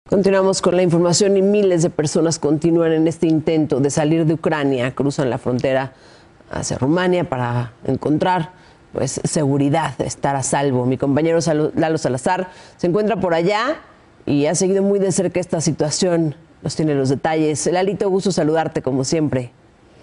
Continuamos con la información y miles de personas continúan en este intento de salir de Ucrania. Cruzan la frontera hacia Rumania para encontrar seguridad, estar a salvo. Mi compañero Lalo Salazar se encuentra por allá y ha seguido muy de cerca esta situación. Nos tiene los detalles. Lalito, gusto saludarte como siempre.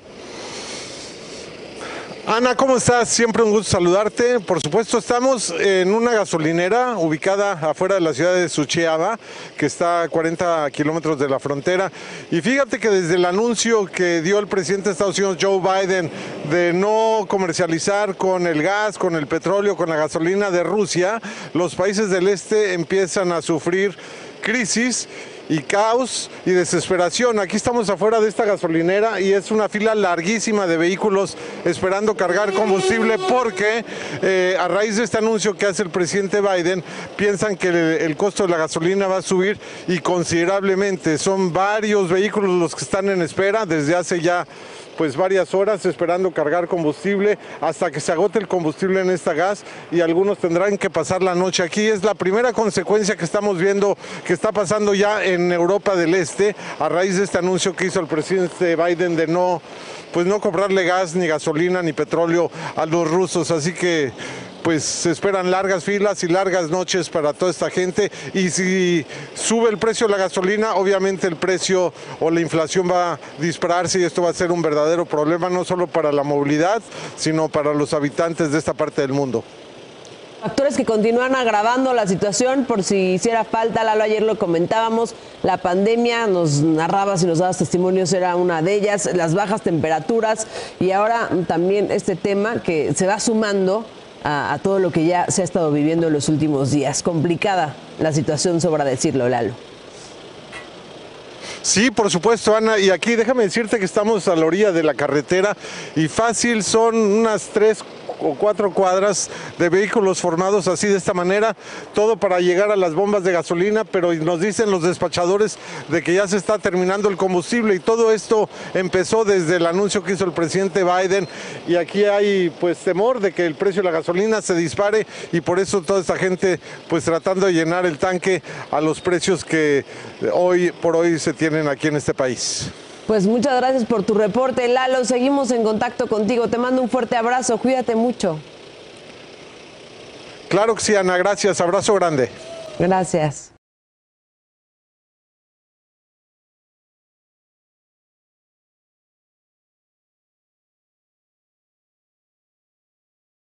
Ana, ¿cómo estás? Siempre un gusto saludarte. Por supuesto, estamos en una gasolinera ubicada afuera de la ciudad de Suceava, que está a 40 kilómetros de la frontera. Y fíjate que desde el anuncio que dio el presidente de Estados Unidos, Joe Biden, de no comercializar con el gas, con el petróleo, con la gasolina de Rusia, los países del este empiezan a sufrir crisis y caos y desesperación. Aquí estamos afuera de esta gasolinera y es una fila larguísima de vehículos esperando cargar combustible porque a raíz de este anuncio que hace el presidente Biden, piensan que el costo de la gasolina va a subir y considerablemente. Son varios vehículos los que están en espera desde hace ya varias horas esperando cargar combustible hasta que se agote el combustible en esta gas, y algunos tendrán que pasar la noche aquí. Es la primera consecuencia que estamos viendo que está pasando ya en Europa del Este a raíz de este anuncio que hizo el presidente Biden de no comprarle gas, ni gasolina, ni petróleo a los rusos. Así que se esperan largas filas y largas noches para toda esta gente, y si sube el precio de la gasolina, obviamente el precio o la inflación va a dispararse y esto va a ser un verdadero problema, no solo para la movilidad, sino para los habitantes de esta parte del mundo. Factores que continúan agravando la situación, por si hiciera falta, Lalo, ayer lo comentábamos, la pandemia, nos narrabas y nos dabas testimonios, era una de ellas, las bajas temperaturas y ahora también este tema que se va sumando a todo lo que ya se ha estado viviendo en los últimos días. Complicada la situación, sobra decirlo, Lalo. Sí, por supuesto, Ana, y aquí déjame decirte que estamos a la orilla de la carretera y fácil son unas 3 o 4 cuadras de vehículos formados así de esta manera, todo para llegar a las bombas de gasolina, pero nos dicen los despachadores de que ya se está terminando el combustible, y todo esto empezó desde el anuncio que hizo el presidente Biden, y aquí hay temor de que el precio de la gasolina se dispare, y por eso toda esta gente tratando de llenar el tanque a los precios que hoy por hoy se tienen aquí en este país. Pues muchas gracias por tu reporte, Lalo. Seguimos en contacto contigo. Te mando un fuerte abrazo. Cuídate mucho. Claro que sí, Ana. Gracias. Abrazo grande. Gracias.